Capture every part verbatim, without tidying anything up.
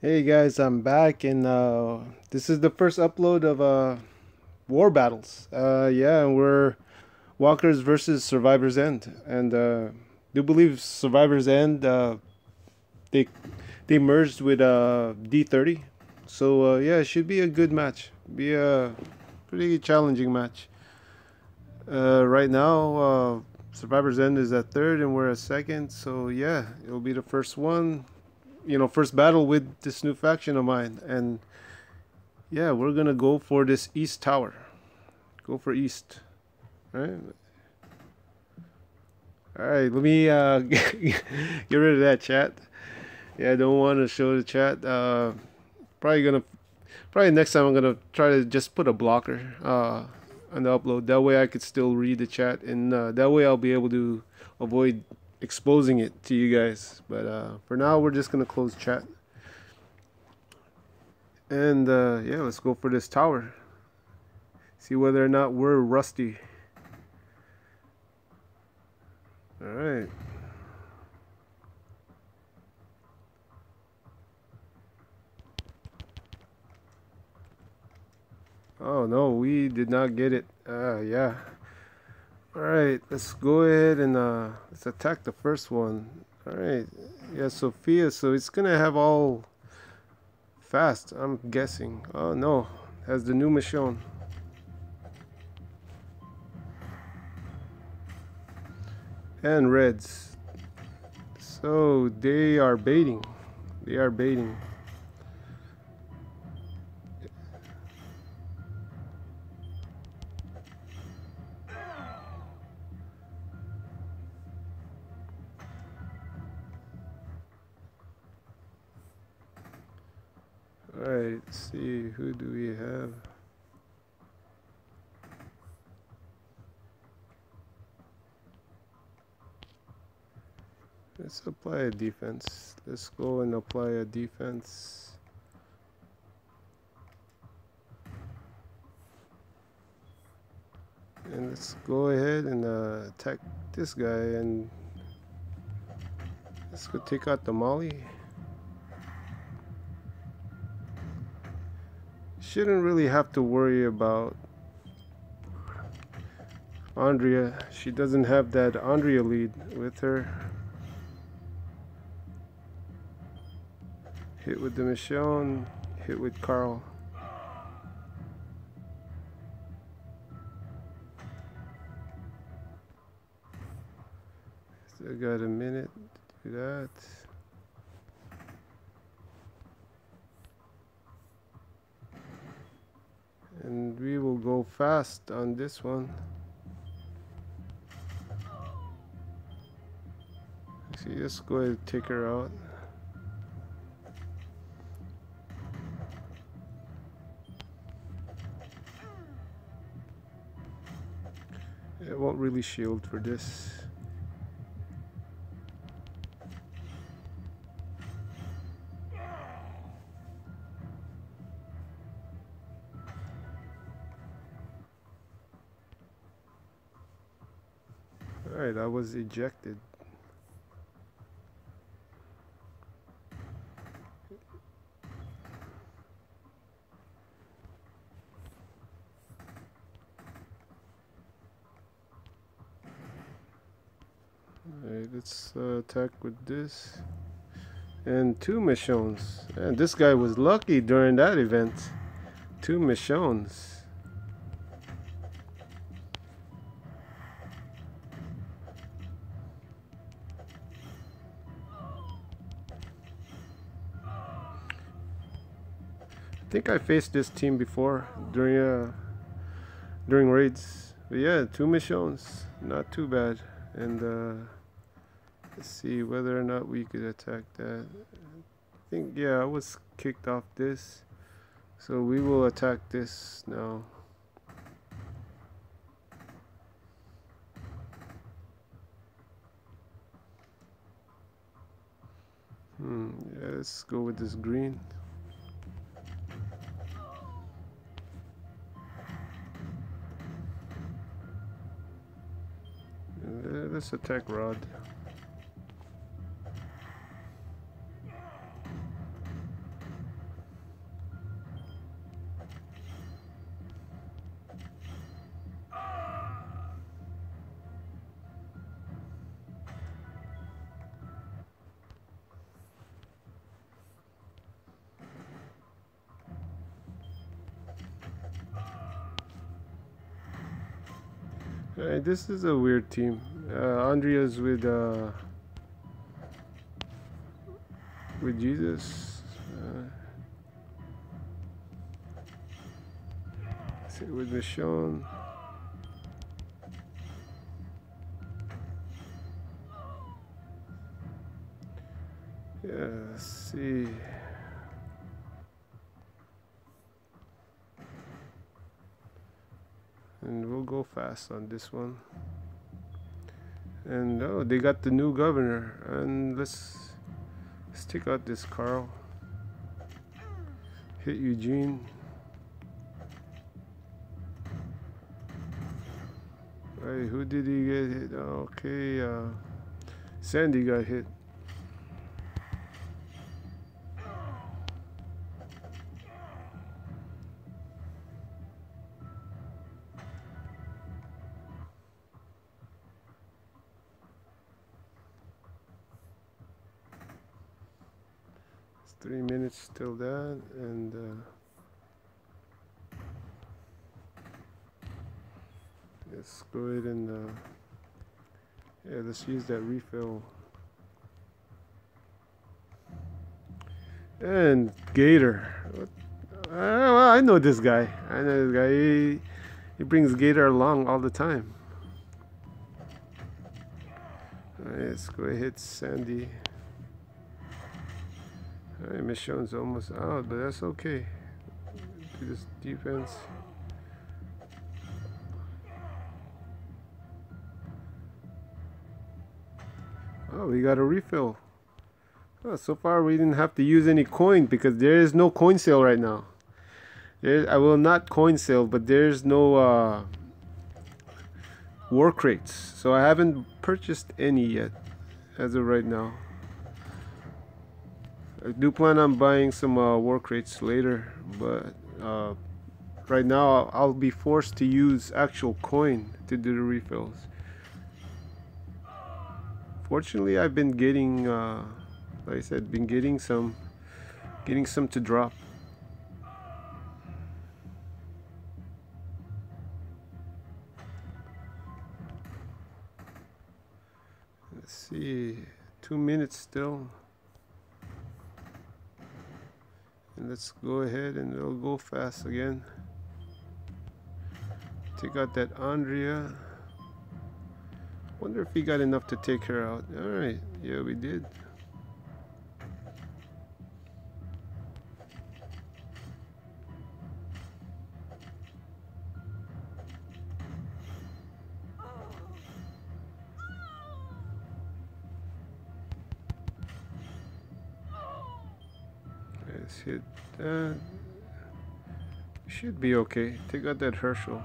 Hey guys, I'm back, and uh, this is the first upload of uh, War Battles. Uh, yeah, and we're Walkers versus Survivor's End, and uh, do believe Survivor's End uh, they they merged with uh, D thirty, so uh, yeah, it should be a good match. Be a pretty challenging match. Uh, right now, uh, Survivor's End is at third, and we're at second. So yeah, it'll be the first one, you know, first battle with this new faction of mine, and yeah, we're gonna go for this east tower. Go for east. All right. All right. Let me uh, get rid of that chat. Yeah, I don't want to show the chat. Uh, probably gonna. Probably next time I'm gonna try to just put a blocker uh, on the upload. That way I could still read the chat, and uh, that way I'll be able to avoid exposing it to you guys. But uh, for now, we're just gonna close chat. And uh, yeah, let's go for this tower. See whether or not we're rusty. All right. Oh no, we did not get it. Uh, yeah. All right, let's go ahead and uh, let's attack the first one. All right. Yeah, Sophia. So it's gonna have all fast. I'm guessing. Oh no, has the new Michonne and Reds. So they are baiting. They are baiting. All right. Let's see, who do we have? Let's apply a defense. Let's go and apply a defense. And let's go ahead and uh, attack this guy, and let's go take out the Molly. Shouldn't really have to worry about Andrea. She doesn't have that Andrea lead with her. Hit with the Michonne, hit with Carl. Still got a minute to do that. And we will go fast on this one. Actually, let's go ahead and take her out. It won't really shield for this. Alright, I was ejected. Alright, let's uh, attack with this. And two Michonnes. And this guy was lucky during that event. Two Michonnes. I think I faced this team before during uh, during raids. But yeah, two Michonnes, not too bad. And uh, let's see whether or not we could attack that. I think yeah, I was kicked off this, so we will attack this now. Hmm. Yeah, let's go with this green. Let's attack Rod. Alright, this is a weird team. Uh, Andrea's with uh, with Jesus. Uh, sit with Michonne. Yeah, let's see. And we'll go fast on this one. And oh, they got the new governor. And let's let's take out this Carl. Hit Eugene. Right, who did he get hit? Okay, uh, Sandy got hit. Three minutes till that, and uh, let's go ahead and uh, yeah, let's use that refill. And Gator, what? Uh, well, I know this guy. I know this guy. He, he brings Gator along all the time. All right, let's go ahead, Sandy. Alright, Michonne's almost out, but that's okay. Do this defense. Oh, we got a refill. Oh, so far we didn't have to use any coin because there is no coin sale right now. There, I will not coin sale, but there's no uh, war crates, so I haven't purchased any yet as of right now. I do plan on buying some uh, war crates later, but uh, right now I'll be forced to use actual coin to do the refills. Fortunately, I've been getting, uh, like I said, been getting some, getting some to drop. Let's see, two minutes still. And let's go ahead and we'll go fast again. Take out that Andrea. Wonder if we got enough to take her out. Alright, yeah, we did. Let's hit that. Should be okay. Take out that Herschel.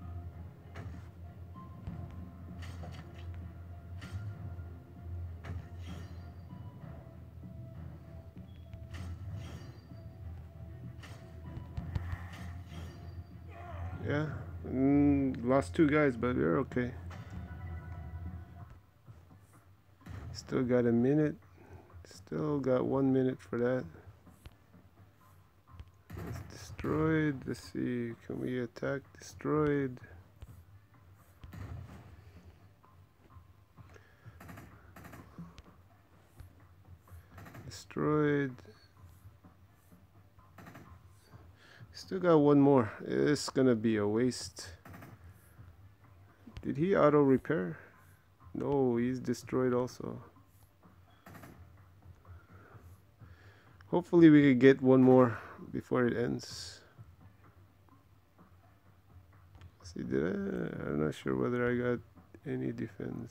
Yeah, mm, lost two guys, but we're okay. Still got a minute. Still got one minute for that. It's destroyed. Let's see. Can we attack? Destroyed. Destroyed. Still got one more. It's gonna be a waste. Did he auto repair? No, he's destroyed also. Hopefully we could get one more before it ends. See, did I? I'm not sure whether I got any defense.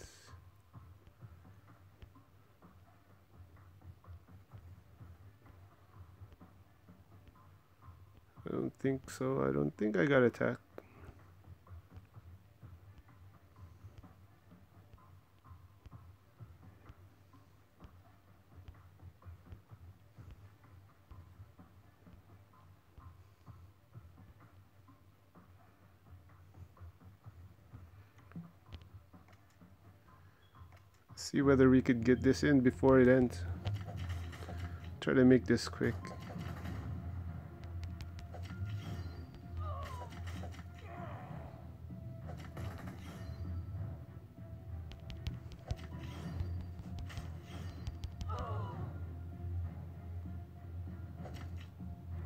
I don't think so. I don't think I got attacked. See whether we could get this in before it ends. Try to make this quick.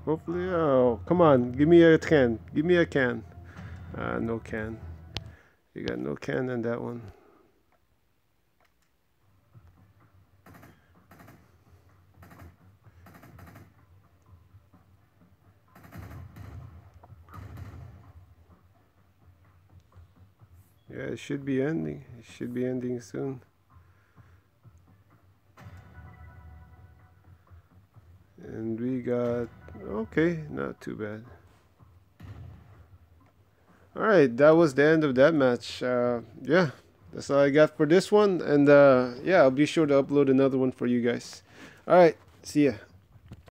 Hopefully, oh, come on, give me a can. Give me a can. Uh, no can. You got no can in that one. Yeah, it should be ending. It should be ending soon. And we got, okay, not too bad. Alright, that was the end of that match. Uh, yeah, that's all I got for this one. And uh, yeah, I'll be sure to upload another one for you guys. Alright, see ya.